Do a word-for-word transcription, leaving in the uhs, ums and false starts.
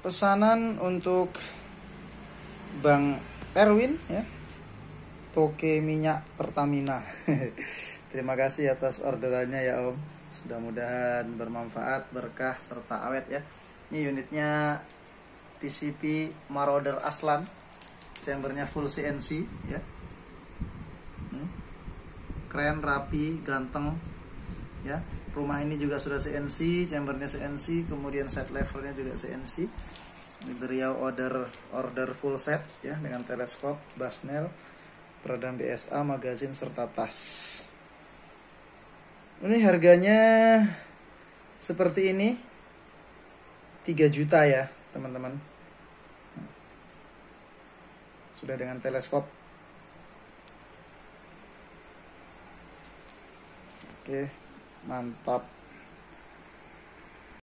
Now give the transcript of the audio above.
pesanan untuk Bang Erwin ya, toke minyak Pertamina. Terima kasih atas orderannya ya Om. Mudah-mudahan bermanfaat, berkah, serta awet ya. Ini unitnya P C P Marauder Aslan, chambernya full C N C ya. Hmm. Keren, rapi, ganteng ya. Rumah ini juga sudah C N C, chambernya C N C, kemudian set levelnya juga C N C. Ini beliau order order full set ya, dengan teleskop, basnel, peredam B S A, magazin serta tas. Ini harganya seperti ini, tiga juta ya teman-teman. Sudah dengan teleskop. Oke, mantap.